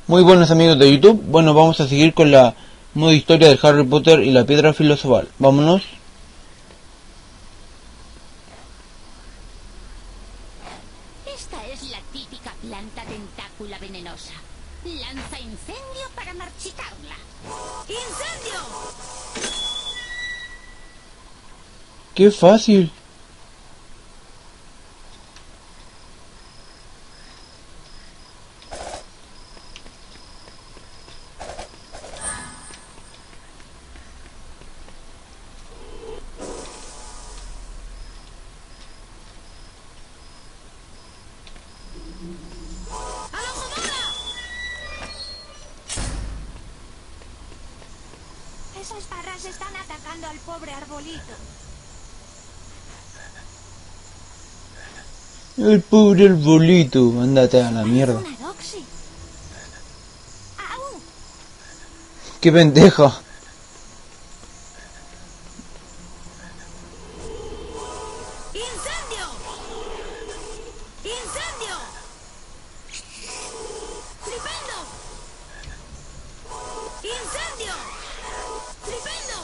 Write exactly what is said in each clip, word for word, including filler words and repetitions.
Muy buenos amigos de YouTube. Bueno, vamos a seguir con la modo historia de Harry Potter y la piedra filosofal. Vámonos. Esta es la típica planta tentácula venenosa. Lanza incendio para marchitarla. ¡Incendio! ¡Qué fácil! Esas barras están atacando al pobre arbolito. El pobre arbolito. Ándate a la mierda. Una Doxy. ¡Au! ¡Qué pendeja! ¡Incendio! ¡Incendio! ¡Flipendo! ¡Incendio! ¡Flipendo!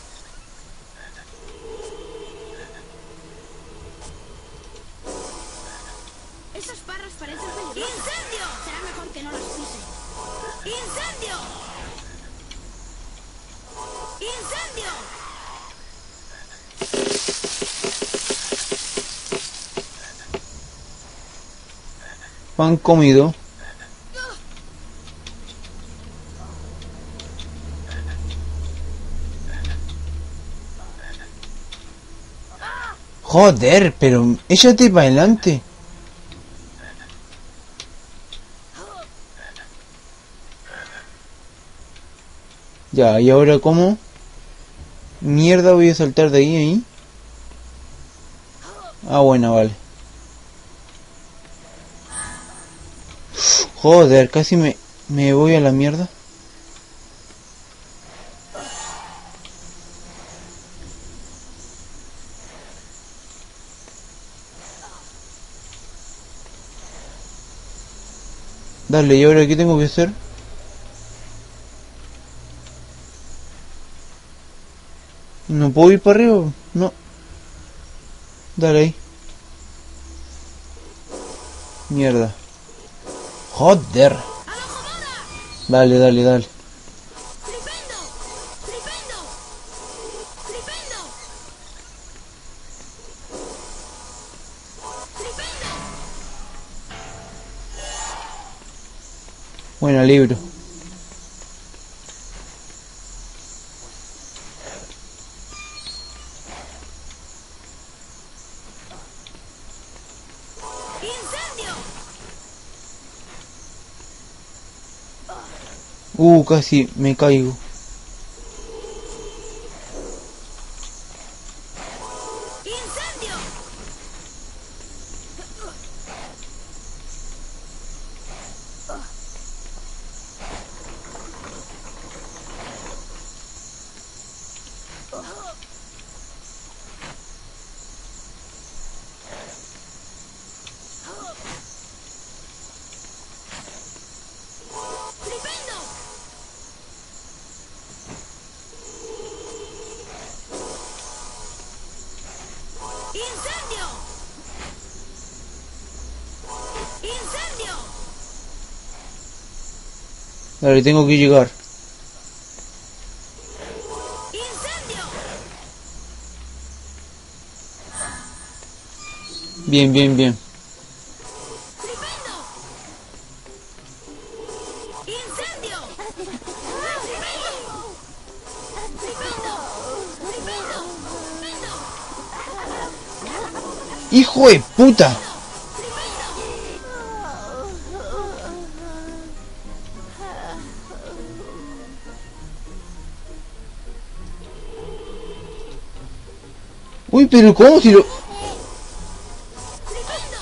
Esas barras parecen peligrosas. ¡Incendio! Será mejor que no las pise. ¡Incendio! ¡Incendio! Pan comido. Joder, pero échate para adelante. Ya, ¿y ahora cómo? Mierda, voy a saltar de ahí a ahí. Ah, bueno, vale. Joder, casi me, me voy a la mierda. Dale, ¿y ahora qué tengo que hacer? ¿No puedo ir para arriba? No. Dale ahí. Mierda. Joder. Dale, dale, dale. ¡Flipendo! ¡Flipendo! ¡Flipendo! ¡Flipendo! Bueno, libro. ¡Incendio! Uh, casi me caigo. ¡Incendio! ¡Flipendo! ¡Incendio! ¡Incendio! Dale, tengo que llegar. ¡Incendio! Bien, bien, bien. ¡Flipendo! ¡Incendio! ¡Flipendo! ¡Flipendo! ¡Flipendo! ¡Flipendo! ¡Hijo de puta! Uy, pero ¿cómo si lo...? ¡Flipendo!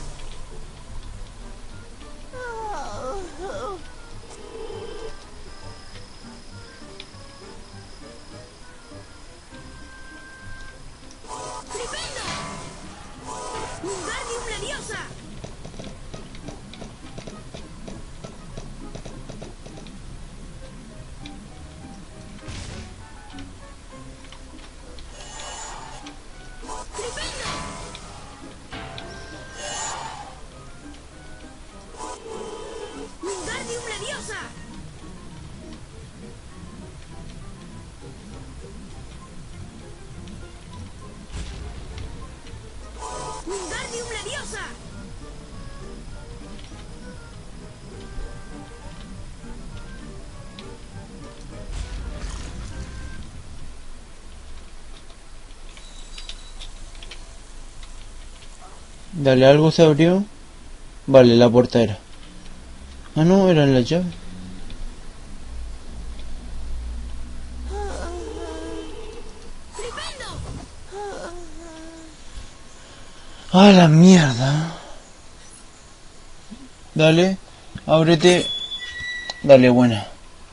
¡Flipendo! ¡Wingardium Leviosa! Dale, algo se abrió. Vale, la puerta era. Ah, no, eran las llaves. ¡Ah, la mierda! Dale, ábrete. Dale, buena.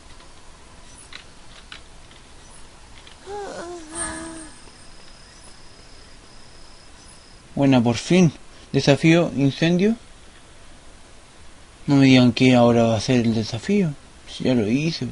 Buena, por fin. Desafío, incendio. No me digan que ahora va a ser el desafío. Si ya lo hice.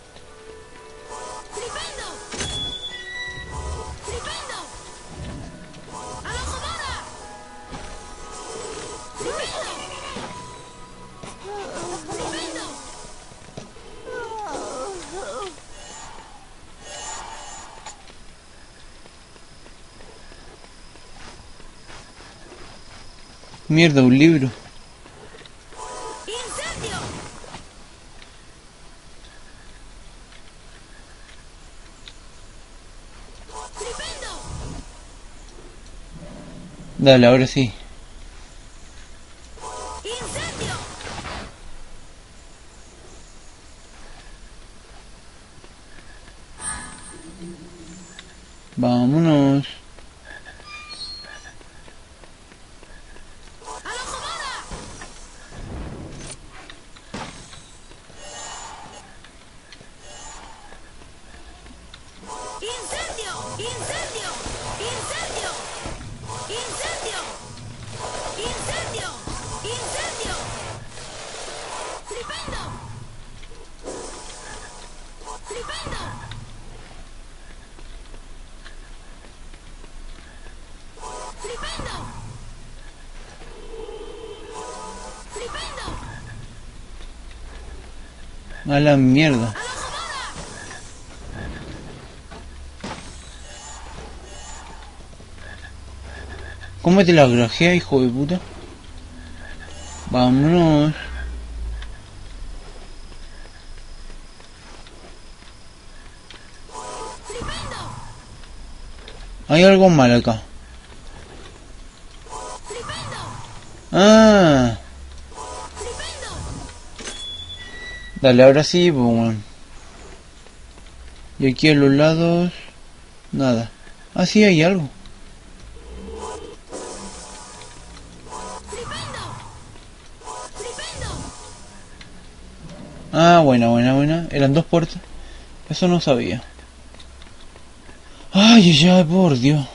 Mierda, un libro. ¡Incendio! ¡Flipendo! Dale, ahora sí. ¡Incendio! Vámonos. ¡Incendio! ¡Incendio! ¡Incendio! ¡Incendio! ¡Incendio! ¡Incendio! ¡Flipendo! ¡Flipendo! ¡Flipendo! ¡Flipendo! A la mierda. ¿Cómo te la grajea, hijo de puta? Vámonos. Hay algo mal acá. Ah. Dale, ahora sí, pues, bueno. Y aquí a los lados... nada. Ah, sí, hay algo. Ah, buena, buena, buena. Eran dos puertas. Eso no sabía. Ay, ya, por Dios.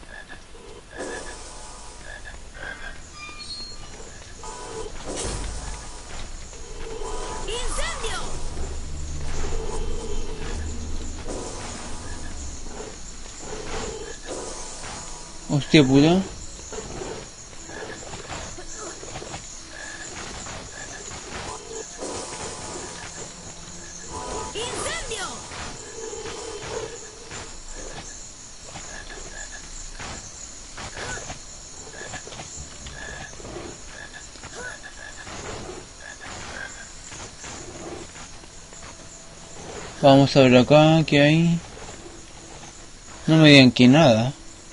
¡Incendio! Hostia puta. ¡Incendio! Vamos a ver acá, ¿qué hay? No me digan que nada.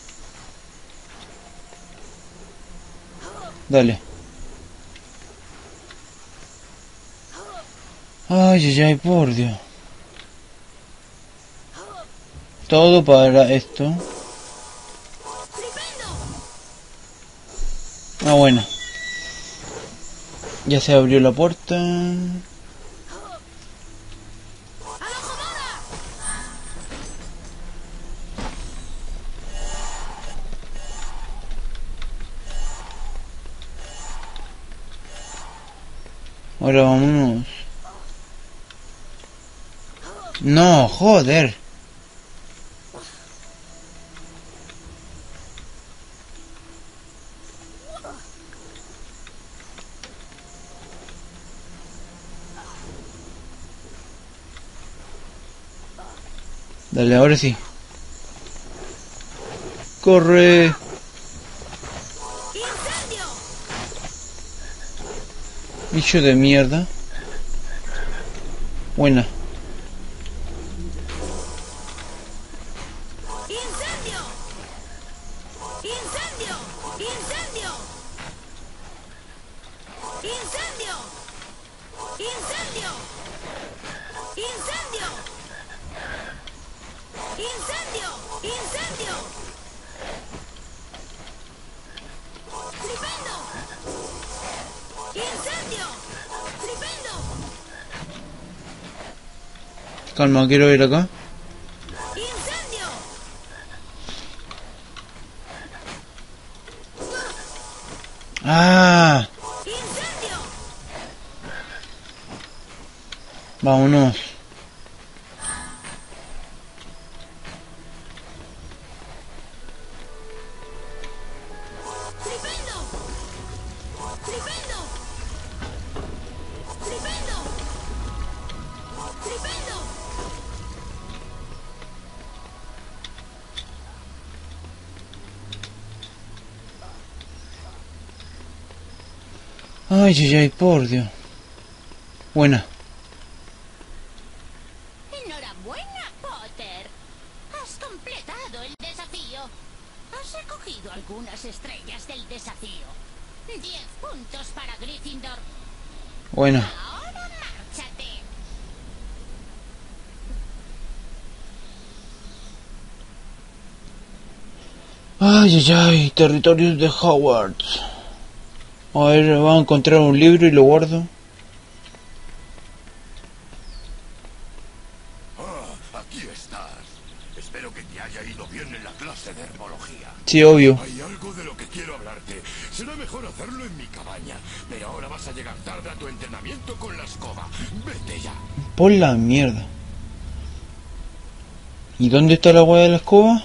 Dale. Ay, ay, ay, por Dios. Todo para esto. Ah, bueno. Ya se abrió la puerta. Ahora vámonos. No, joder. Dale, ahora sí. Corre. ¡Incendio! Bicho de mierda. Buena. ¡Incendio! ¡Incendio! ¡Incendio! ¡Incendio! ¡Flipendo! ¡Incendio! ¡Flipendo! Calma, quiero ir acá. ¡Incendio! ¡Ah! ¡Incendio! Vámonos. ¡Flipendo! ¡Flipendo! ¡Flipendo! ¡Flipendo! Ay, ay, ay, por Dios. Buena. Enhorabuena, Potter. Has completado el desafío. Has recogido algunas estrellas del desafío. Diez puntos para Gryffindor. Buena. Ahora márchate. Ay, ay, ay, territorios de Hogwarts. A ver, voy a encontrar un libro y lo guardo. Ah, aquí estás. Espero que te haya ido bien en la clase de herbología. Sí, obvio. Hay algo de lo que quiero hablarte. Será mejor hacerlo en mi cabaña. Pero ahora vas a llegar tarde a tu entrenamiento con la escoba. Vete ya. Por la mierda. ¿Y dónde está la hueá de la escoba?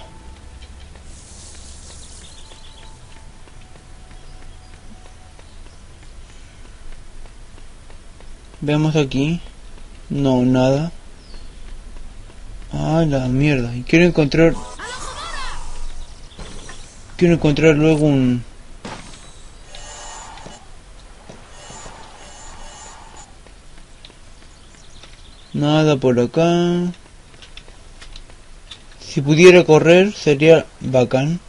Veamos aquí. No, nada. Ah, la mierda. Y quiero encontrar... Quiero encontrar luego un... Nada por acá. Si pudiera correr sería bacán.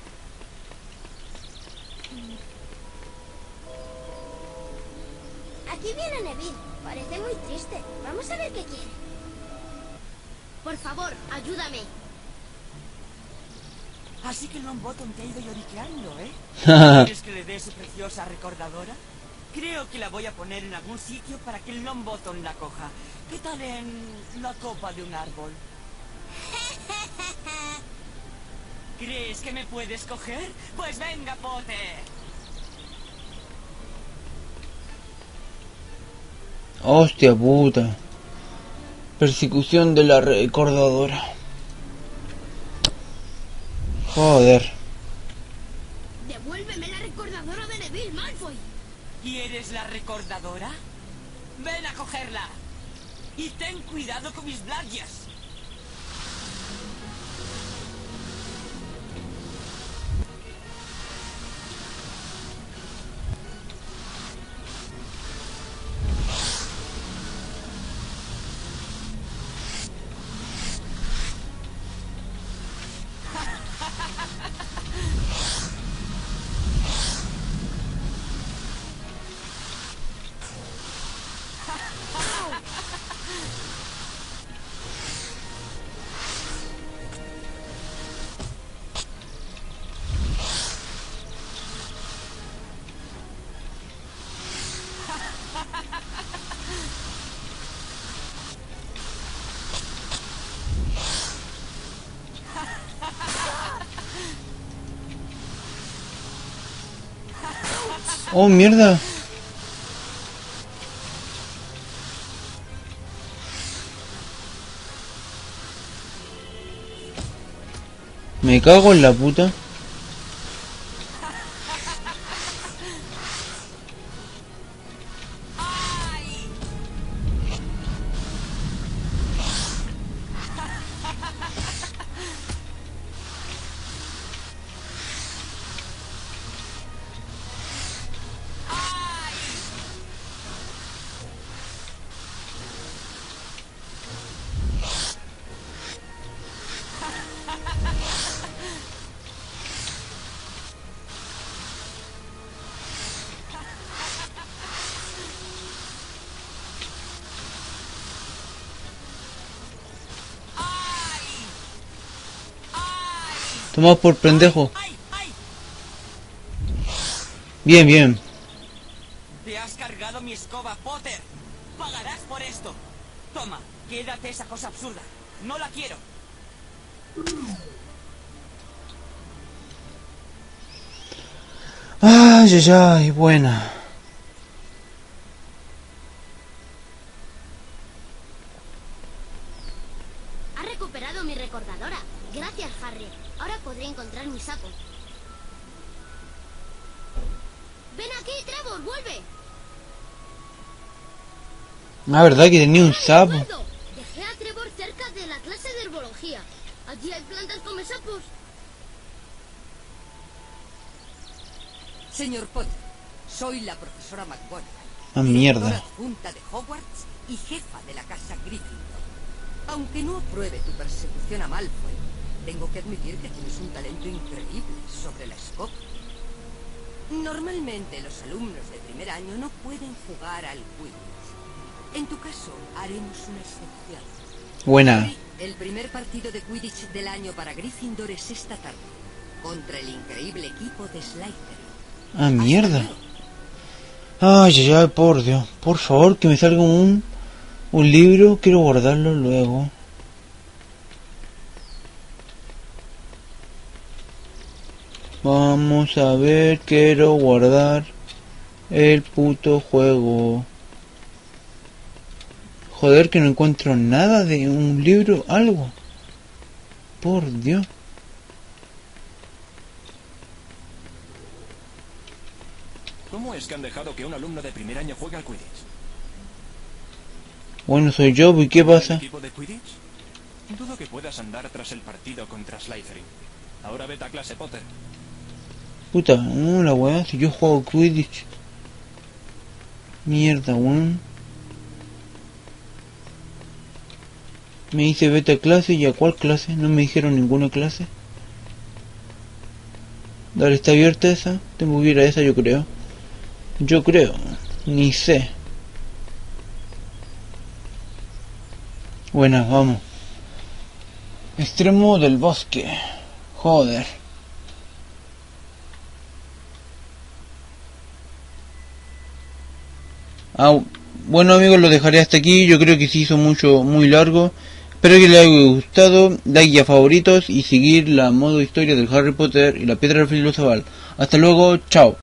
Aquí viene Neville. Parece muy triste. Vamos a ver qué quiere. Por favor, ayúdame. Así que Longbottom te ha ido lloriqueando, ¿eh? ¿Quieres que le dé su preciosa recordadora? Creo que la voy a poner en algún sitio para que el Longbottom la coja. ¿Qué tal en la copa de un árbol? ¿Crees que me puedes coger? Pues venga, Potter. Hostia puta. Persecución de la recordadora. Joder. Devuélveme la recordadora de Neville Malfoy. ¿Quieres la recordadora? Ven a cogerla. Y ten cuidado con mis blargias. Oh, mierda. Me cago en la puta. Tomás por pendejo. ¡Ay, ay! Bien, bien. Te has cargado mi escoba, Potter. Pagarás por esto. Toma, quédate esa cosa absurda. No la quiero. Ay, ay, ay, buena. Ha recuperado mi recordadora. Gracias, Harry. Ahora podré encontrar mi sapo. Ven aquí, Trevor, vuelve. La verdad que tenía un sapo. Recuerdo. Dejé a Trevor cerca de la clase de herbología. Allí hay plantas come sapos. Señor Potter, soy la profesora McGonagall. Ah, directora mierda. adjunta de Hogwarts y jefa de la casa Gryffindor. Aunque no apruebe tu persecución a Malfoy, tengo que admitir que tienes un talento increíble sobre la escoba. Normalmente los alumnos de primer año no pueden jugar al Quidditch. En tu caso, haremos una excepción. Buena. El primer partido de Quidditch del año para Gryffindor es esta tarde, contra el increíble equipo de Slytherin. Ah, mierda. Ay, ay, ay, por Dios. Por favor, que me salga un, un libro. Quiero guardarlo luego. Vamos a ver, quiero guardar el puto juego. Joder, que no encuentro nada de un libro, algo. Por Dios. ¿Cómo es que han dejado que un alumno de primer año juegue al Quidditch? Bueno, soy yo, ¿y qué pasa? ¿El equipo de Quidditch? Dudo que puedas andar tras el partido contra Slytherin. Ahora vete a clase, Potter. Puta, no, la weá, si yo juego Quidditch. Mierda, weón. Me dice vete a clase, ¿y a cuál clase? No me dijeron ninguna clase. Dale, ¿está abierta esa? Tengo que ir a esa, yo creo. Yo creo, ni sé. Buenas, vamos. Extremo del bosque. Joder. Ah, bueno amigos, lo dejaré hasta aquí. Yo creo que se hizo mucho, muy largo. Espero que les haya gustado. Like a favoritos y seguir la modo historia del Harry Potter y la piedra filosofal. Hasta luego, chao.